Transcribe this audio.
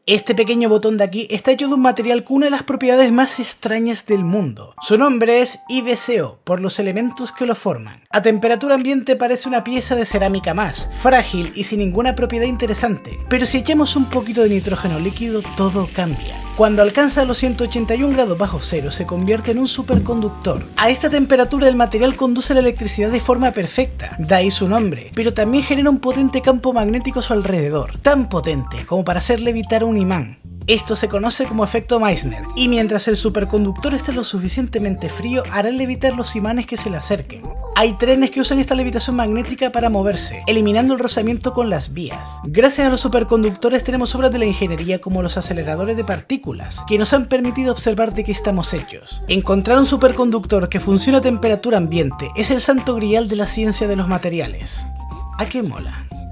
Este pequeño botón de aquí está hecho de un material con una de las propiedades más extrañas del mundo. Su nombre es IBCO, por los elementos que lo forman. A temperatura ambiente parece una pieza de cerámica más, frágil y sin ninguna propiedad interesante, pero si echamos un poquito de nitrógeno líquido, todo cambia. Cuando alcanza los 181 grados bajo cero se convierte en un superconductor. A esta temperatura el material conduce la electricidad de forma perfecta, de ahí su nombre, pero también genera un potente campo magnético a su alrededor, tan potente como para hacer levitar un imán. Esto se conoce como efecto Meissner, y mientras el superconductor esté lo suficientemente frío, hará levitar los imanes que se le acerquen. Hay trenes que usan esta levitación magnética para moverse, eliminando el rozamiento con las vías. Gracias a los superconductores tenemos obras de la ingeniería como los aceleradores de partículas, que nos han permitido observar de qué estamos hechos. Encontrar un superconductor que funcione a temperatura ambiente es el santo grial de la ciencia de los materiales. ¿A qué mola?